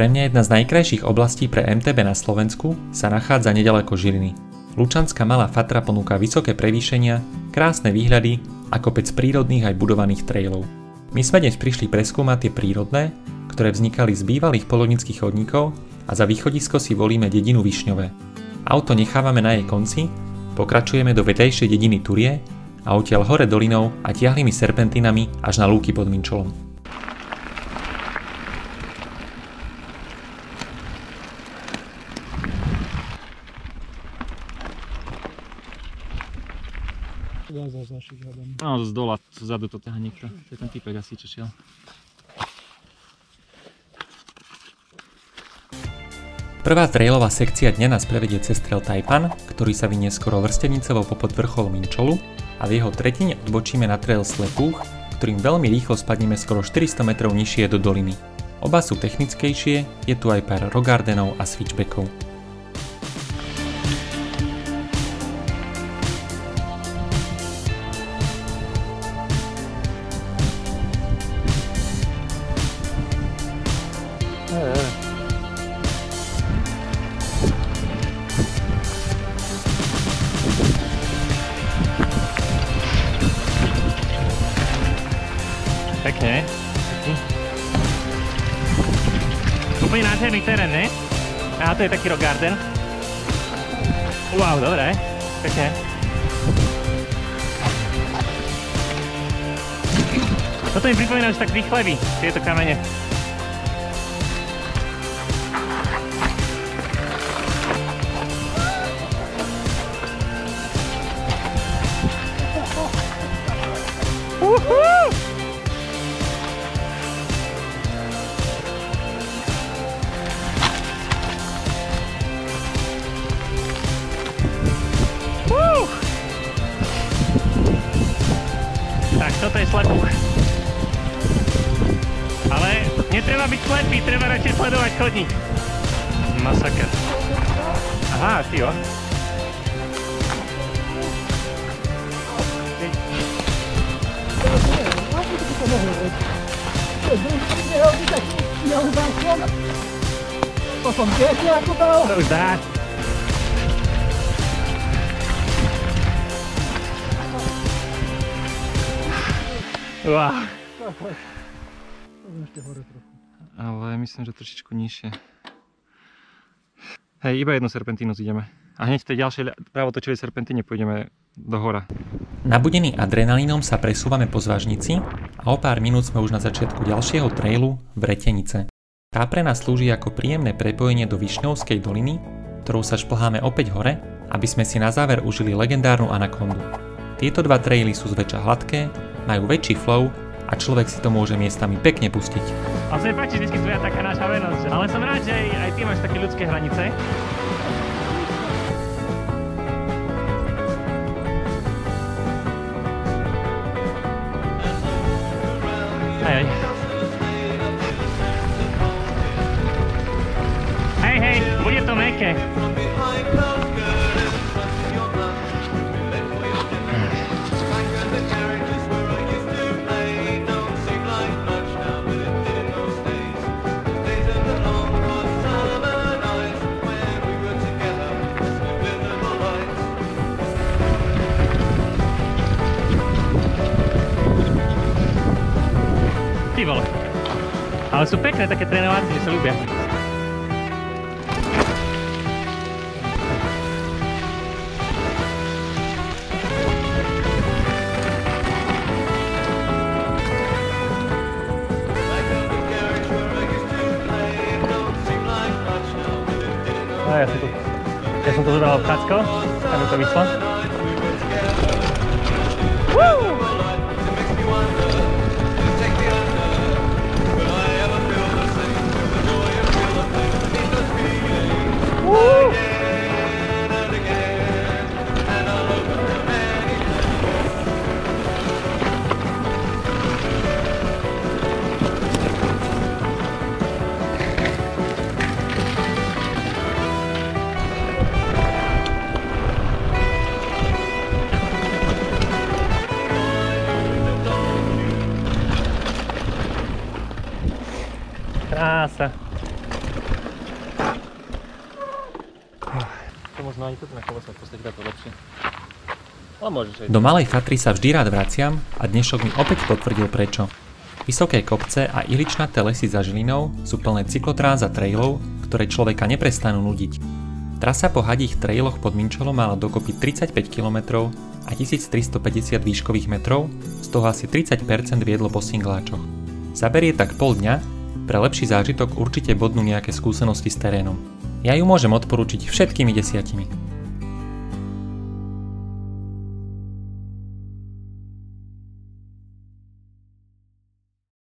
Pre mňa jedna z najkrajších oblastí pre MTB na Slovensku sa nachádza nedaleko Žiliny. Lučanská Malá Fatra ponúka vysoké prevýšenia, krásne výhľady a kopec prírodných aj budovaných trailov. My sme dnes prišli preskúmať tie prírodné, ktoré vznikali z bývalých poľovníckych chodníkov a za východisko si volíme dedinu Višňové. Auto nechávame na jej konci, pokračujeme do vedľajšej dediny Turie a odtiaľ hore dolinou a tiahlými serpentinami až na lúky pod Minčolom. No, z dola, zadu to ťaha niekto. To je ten typek asi, čo šiel. Prvá trailová sekcia dňa nás prevedie cez trail Tajpan, ktorý sa vynie skoro vrstenicovou popod vrchol Minčolu a v jeho tretine odbočíme na trail Slepúch, ktorým veľmi rýchlo spadneme skoro 400 metrov nižšie do doliny. Oba sú technickejšie, je tu aj pár rockgardenov a switchbackov. Pekne. Úplne nádherný terén, ne? A to je taký rock garden. Wow, dobré. Pekne. Toto mi pripomína už tak rýchlevy, tieto kamene. Tak, toto je Slepúch. Ale netreba byť slepý, treba radšej sledovať chodník. Masaker. Aha, ty jo. To som tiež nejako dal. To už dá. Wow. Ešte hore trochu. Ale myslím, že trošičku nižšie. Hej, iba jednu serpentínu zideme. A hneď v tej ďalšej pravotočovej serpentíne pôjdeme do hora. Nabudení adrenalínom sa presúvame po Zvažnici a o pár minút sme už na začiatku ďalšieho trailu Vretenice. Tá pre nás slúži ako príjemné prepojenie do Višňovskej doliny, ktorou sa šplháme opäť hore, aby sme si na záver užili legendárnu anakondu. Tieto dva traily sú zväčša hladké, majú väčší flow a človek si to môže miestami pekne pustiť. A sa mi páči vždy tvoja taká nášavenosť, ale som rád, že aj ty máš také ľudské hranice. Hej. Hej, hej, bude to mäkké. Ty vole. Ale sú pekné také trénovacie, že sa ľúbia. No, ja som to zobral v Chacko, aby to vyšlo. Krása. možno ani toto na kolesách, v podstate to lepšie. Do Malej Fatry sa vždy rád vraciam a dnešok mi opäť potvrdil prečo. Vysoké kopce a iličnaté lesy za Žilinou sú plné cyklotrás a trailov, ktoré človeka neprestanú nudiť. Trasa po hadích trailoch pod Minčolom mala dokopy 35 km a 1350 výškových metrov, z toho asi 30% viedlo po singláčoch. Zaberie tak pol dňa, pre lepší zážitok určite bodnú nejaké skúsenosti s terénom. Ja ju môžem odporúčiť všetkými 10.